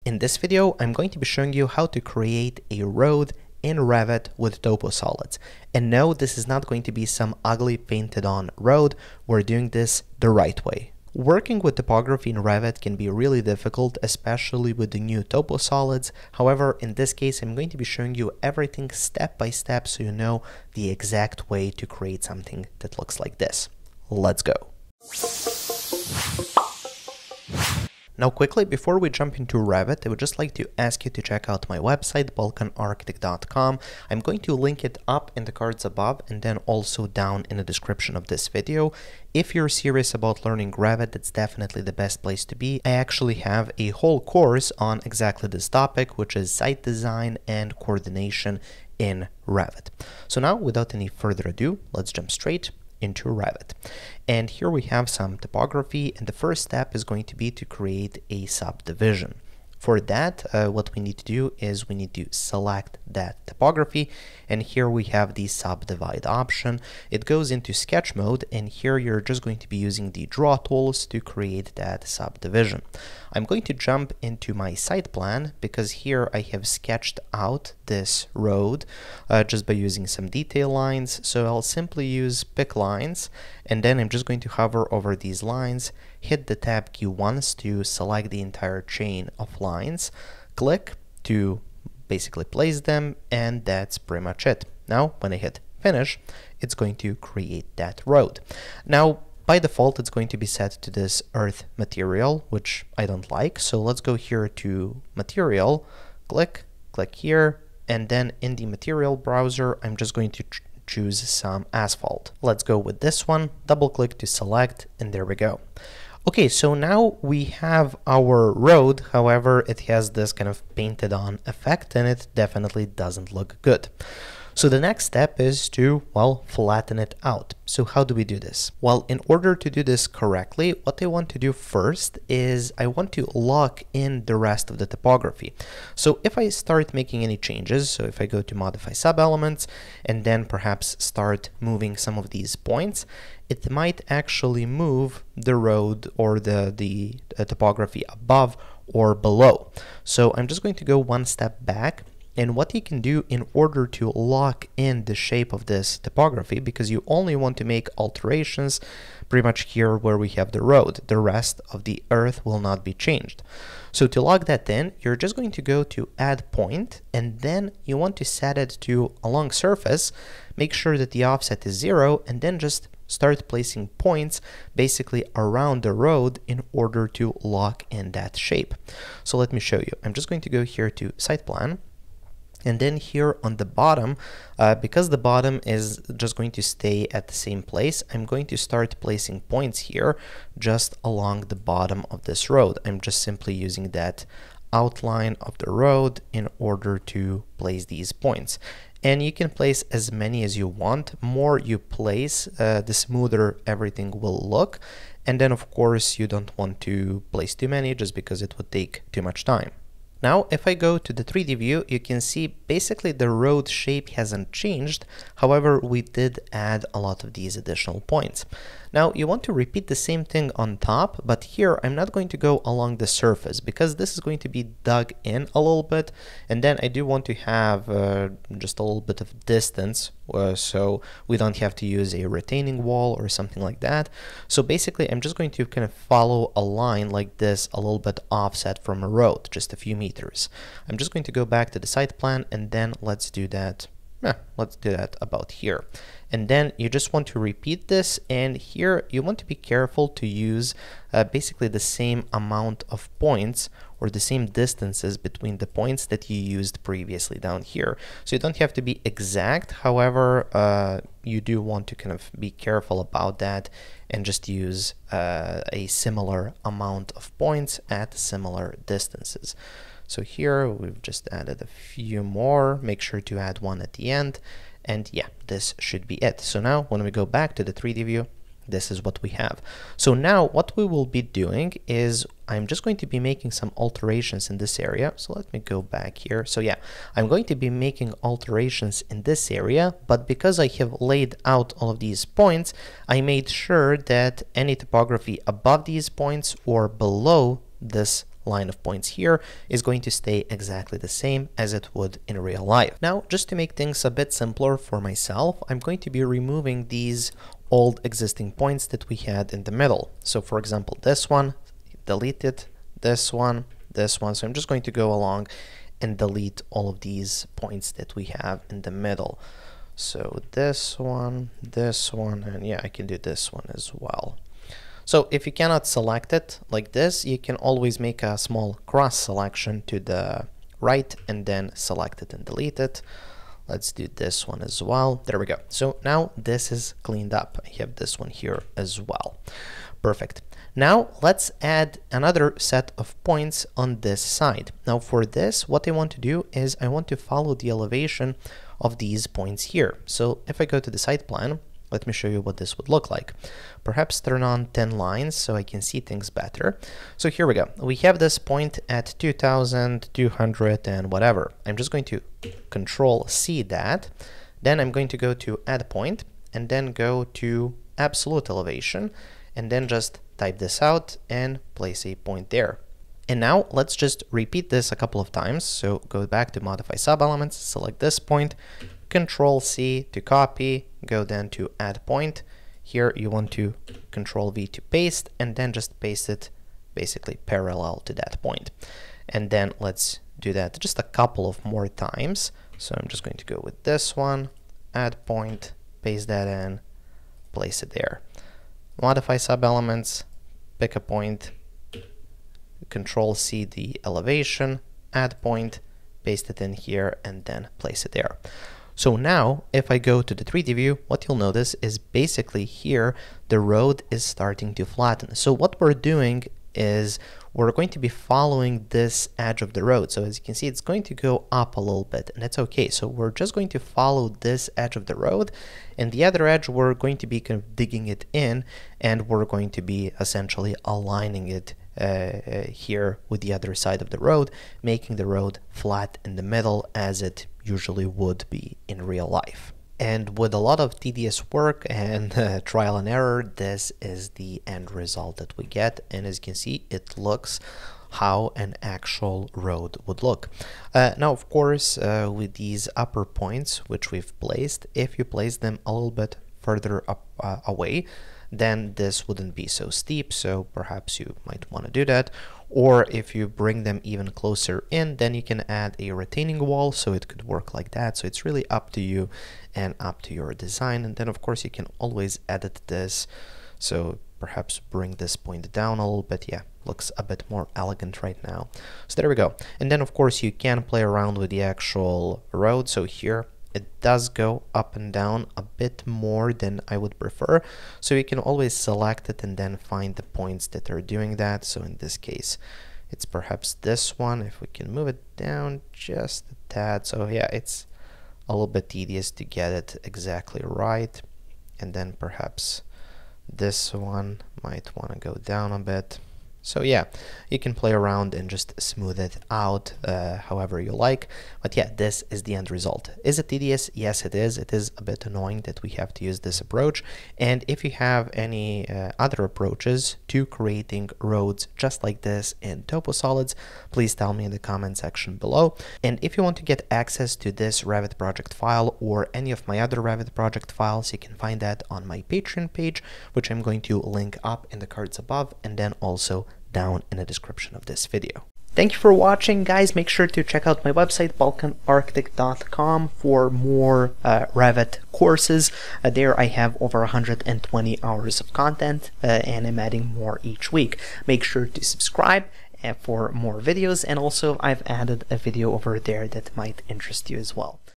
In this video, I'm going to be showing you how to create a road in Revit with TopoSolids. And no, this is not going to be some ugly painted on road. We're doing this the right way. Working with topography in Revit can be really difficult, especially with the new TopoSolids. However, in this case, I'm going to be showing you everything step by step so you know the exact way to create something that looks like this. Let's go. Now quickly, before we jump into Revit, I would just like to ask you to check out my website, balkanarchitect.com. I'm going to link it up in the cards above and then also down in the description of this video. If you're serious about learning Revit, it's definitely the best place to be. I actually have a whole course on exactly this topic, which is site design and coordination in Revit. So now, without any further ado, let's jump straight into Revit. And here we have some topography, and the first step is going to be to create a subdivision. For that, what we need to do is we need to select that topography, and here we have the subdivide option. It goes into sketch mode, and here you're just going to be using the draw tools to create that subdivision. I'm going to jump into my site plan because here I have sketched out this road just by using some detail lines. So I'll simply use pick lines, and then I'm just going to hover over these lines, hit the tab key once to select the entire chain of lines, click to basically place them, and that's pretty much it. Now when I hit finish, it's going to create that road. Now by default, it's going to be set to this earth material, which I don't like. So let's go here to material, click here, and then in the material browser, I'm just going to choose some asphalt. Let's go with this one, double click to select, and there we go. Okay, so now we have our road. However, it has this kind of painted on effect, and it definitely doesn't look good. So the next step is to, well, flatten it out. So how do we do this? Well, in order to do this correctly, what I want to do first is I want to lock in the rest of the topography. So if I start making any changes, so if I go to modify sub-elements and then perhaps start moving some of these points, it might actually move the road or the topography above or below. So I'm just going to go one step back. And what you can do in order to lock in the shape of this topography, because you only want to make alterations pretty much here where we have the road, the rest of the earth will not be changed. So to lock that in, you're just going to go to add point, and then you want to set it to along surface, make sure that the offset is 0, and then just start placing points basically around the road in order to lock in that shape. So let me show you. I'm just going to go here to site plan. And then here on the bottom, because the bottom is just going to stay at the same place, I'm going to start placing points here just along the bottom of this road. I'm just simply using that outline of the road in order to place these points. And you can place as many as you want. More you place, the smoother everything will look. And then of course you don't want to place too many just because it would take too much time. Now, if I go to the 3D view, you can see basically the road shape hasn't changed. However, we did add a lot of these additional points. Now, you want to repeat the same thing on top, but here I'm not going to go along the surface because this is going to be dug in a little bit. And then I do want to have just a little bit of distance so we don't have to use a retaining wall or something like that. So basically, I'm just going to kind of follow a line like this, a little bit offset from a road, just a few meters. I'm just going to go back to the site plan, and then let's do that. Let's do that about here. And then you just want to repeat this, and here you want to be careful to use basically the same amount of points or the same distances between the points that you used previously down here. So you don't have to be exact, however, you do want to kind of be careful about that and just use a similar amount of points at similar distances. So here we've just added a few more. Make sure to add one at the end. And yeah, this should be it. So now when we go back to the 3D view, this is what we have. So now what we will be doing is I'm just going to be making some alterations in this area. So let me go back here. So yeah, I'm going to be making alterations in this area, but because I have laid out all of these points, I made sure that any topography above these points or below this line of points here is going to stay exactly the same as it would in real life. Now, just to make things a bit simpler for myself, I'm going to be removing these old existing points that we had in the middle. So for example, this one, delete it, this one. So I'm just going to go along and delete all of these points that we have in the middle. So this one, and yeah, I can do this one as well. So if you cannot select it like this, you can always make a small cross selection to the right and then select it and delete it. Let's do this one as well. There we go. So now this is cleaned up. I have this one here as well. Perfect. Now let's add another set of points on this side. Now for this, what I want to do is I want to follow the elevation of these points here. So if I go to the site plan, let me show you what this would look like. Perhaps turn on 10 lines so I can see things better. So here we go. We have this point at 2,200 and whatever. I'm just going to Control C that. Then I'm going to go to Add Point and then go to Absolute Elevation and then just type this out and place a point there. And now let's just repeat this a couple of times. So go back to Modify Sub-Elements, select this point, Control C to copy, go then to Add Point. Here you want to Control V to paste, and then just paste it basically parallel to that point. And then let's do that just a couple of more times. So I'm just going to go with this one, Add Point, paste that in, place it there. Modify Sub-Elements, pick a point, Control C the elevation, Add Point, paste it in here, and then place it there. So now, if I go to the 3D view, what you'll notice is basically here, the road is starting to flatten. So what we're doing is we're going to be following this edge of the road. So as you can see, it's going to go up a little bit, and that's okay. So we're just going to follow this edge of the road, and the other edge, we're going to be kind of digging it in, and we're going to be essentially aligning it here with the other side of the road, making the road flat in the middle as it usually would be in real life. And with a lot of tedious work and trial and error, this is the end result that we get. And as you can see, it looks how an actual road would look. Now, of course, with these upper points which we've placed, if you place them a little bit further up away, then this wouldn't be so steep, so perhaps you might want to do that. Or if you bring them even closer in, then you can add a retaining wall, so it could work like that. So it's really up to you and up to your design. And then of course you can always edit this, so perhaps bring this point down a little bit. Yeah, looks a bit more elegant right now. So there we go. And then of course you can play around with the actual road. So here it does go up and down a bit more than I would prefer. So you can always select it and then find the points that are doing that. So in this case, it's perhaps this one. If we can move it down just a tad. So yeah, it's a little bit tedious to get it exactly right. And then perhaps this one might want to go down a bit. So yeah, you can play around and just smooth it out however you like. But yeah, this is the end result. Is it tedious? Yes, it is. It is a bit annoying that we have to use this approach. And if you have any other approaches to creating roads just like this in TopoSolids, please tell me in the comment section below. And if you want to get access to this Revit project file or any of my other Revit project files, you can find that on my Patreon page, which I'm going to link up in the cards above, and then also down in the description of this video. Thank you for watching, guys. Make sure to check out my website, balkanarchitect.com, for more Revit courses. There I have over 120 hours of content, and I'm adding more each week. Make sure to subscribe for more videos, and also I've added a video over there that might interest you as well.